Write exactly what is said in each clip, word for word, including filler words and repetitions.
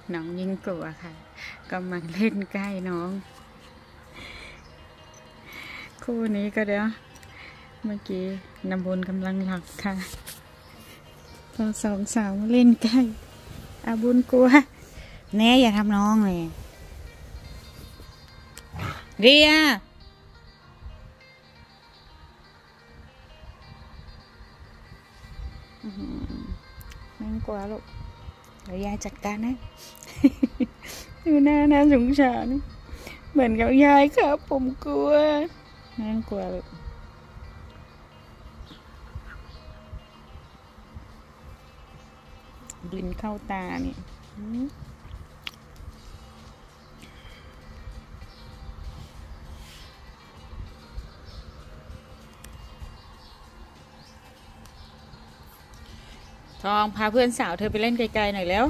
น้องยิ่งกลัวค่ะกำลังเล่นใกล้น้องคู่นี้ก็เดี๋ยวเมื่อกี้น้ำบนกำลังหลับค่ะพอสองสาวเล่นใกล้อาบุญกลัวแน่อย่าทำน้องเลยเรียไม่กลัวลูกเดี๋ยวยายจัดการนะดูหน้าน่าสงสารเหมือนกับยายครับผมกลัวไม่กลัวลูกดินเข้าตาเนี่ยทองพาเพื่อนสาวเธอไปเล่นไกลๆหน่อยแล้ว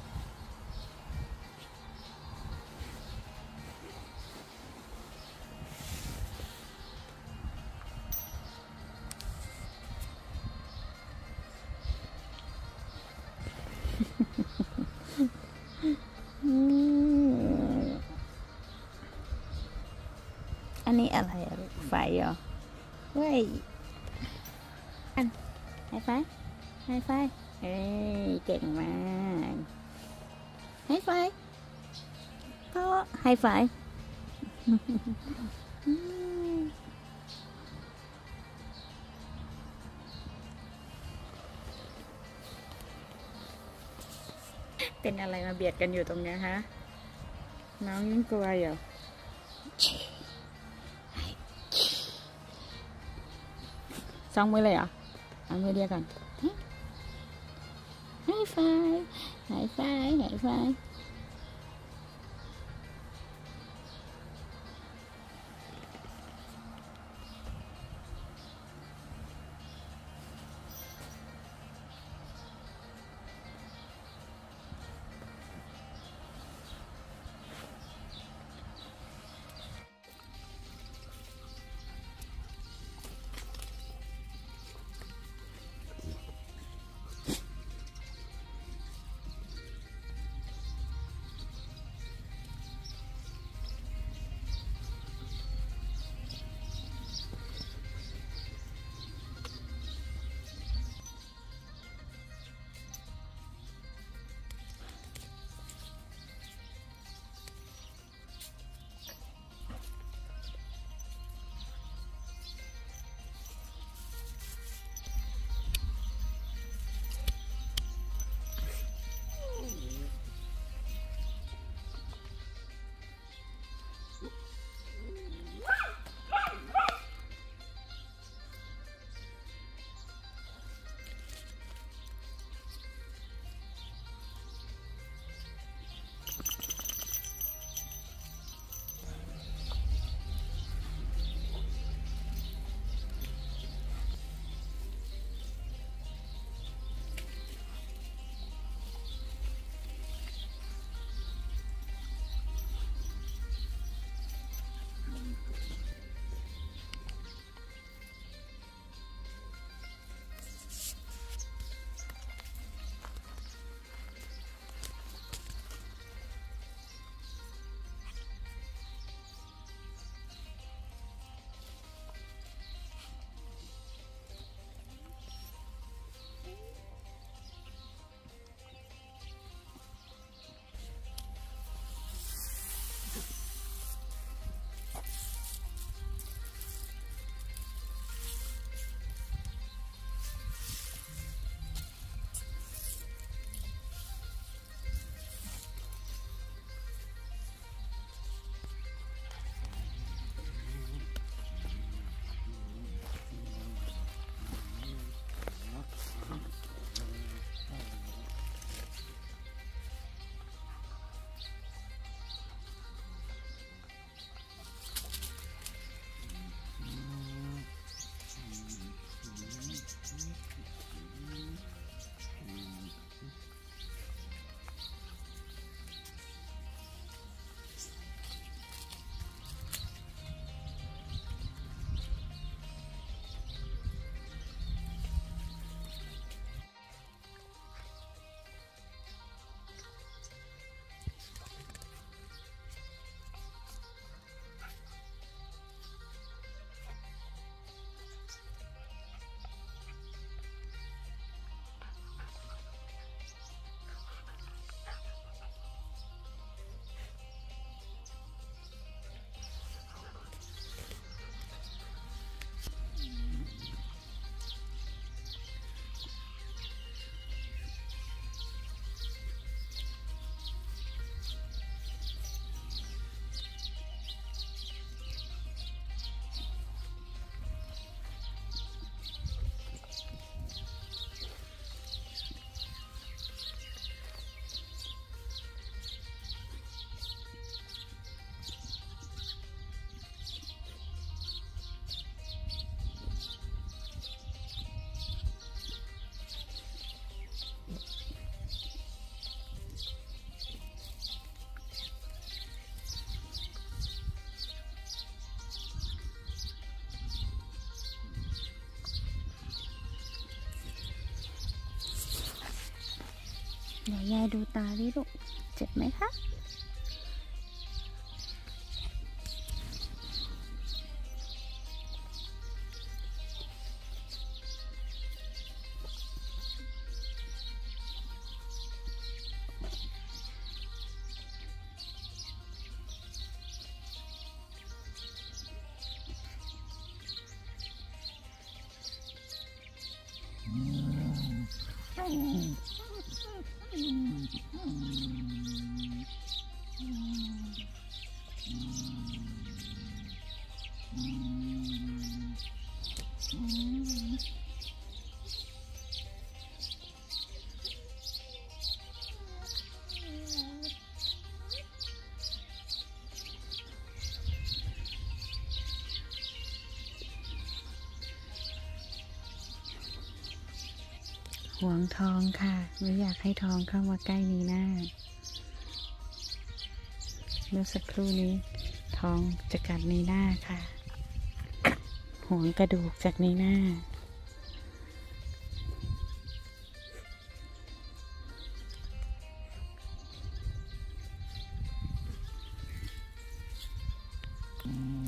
อันนี้อะไรอะไฟเหรอเว้ยอันไฮไฟไฮไฟเฮ้ยเก่งมากไฮไฟก็ไฮไฟเป็นอะไรมาเบียดกันอยู่ตรงนี้ฮะน้องยิ่งกลัวอยู่สองมือเลยเหรอเอามือเดียวกันไฮไฟไฮไฟไฮไฟเดี๋ยวยายดูตาดิลูกเจ็บไหมคะห่วงทองค่ะไม่อยากให้ทองเข้ามาใกล้นีน่าเมื่อสักครู่นี้ทองจะกัดนีน่าค่ะห่วงกระดูกจากนีน่าอืม